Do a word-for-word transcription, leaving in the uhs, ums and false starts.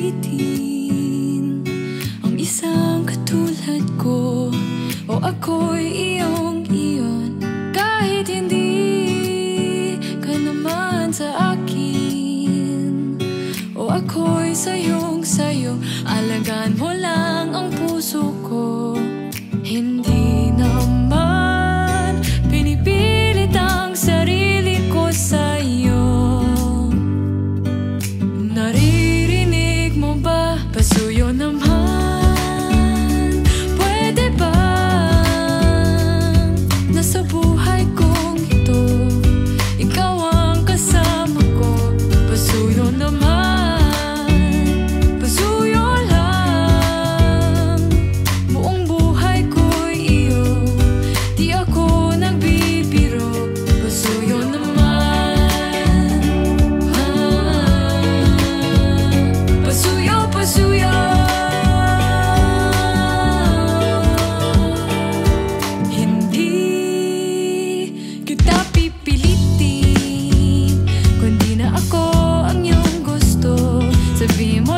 pipilitin ang isang katulad ko, o ako'y iyong iyon. Kahit hindi ka naman sa akin, o ako'y sayong sayo, alagaan mo lang ang puso ko. Hindi naman pinipilit ang sarili ko sa'yo. Naririnig mo ba? Pasuyo naman. Pwede ba nasa buhay kong ito ikaw ang kasama ko? Pasuyo naman, pasuyo lang. Buong buhay ko'y iyo, di ako nagbibiro. Pasuyo naman, ah, pasuyo, pasuyo. Hindi kita pipilitin, kundi na ako ang iyong gusto. Sabihin mo